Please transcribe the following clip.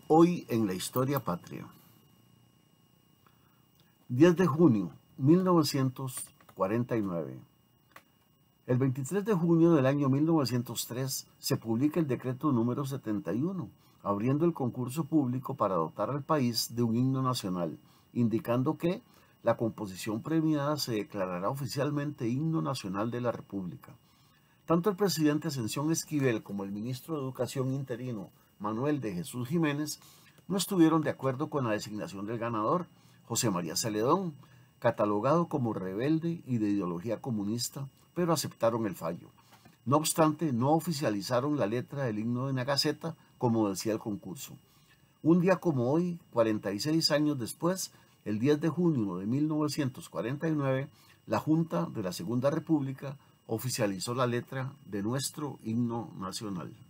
Hoy en la historia patria. 10 de junio 1949. El 23 de junio del año 1903 se publica el decreto número 71, abriendo el concurso público para dotar al país de un himno nacional, indicando que la composición premiada se declarará oficialmente himno nacional de la República. Tanto el presidente Ascensión Esquivel como el ministro de Educación interino, Manuel de Jesús Jiménez, no estuvieron de acuerdo con la designación del ganador, José María Celedón, catalogado como rebelde y de ideología comunista, pero aceptaron el fallo. No obstante, no oficializaron la letra del himno de la Gaceta, como decía el concurso. Un día como hoy, 46 años después, el 10 de junio de 1949, la Junta de la Segunda República oficializó la letra de nuestro himno nacional.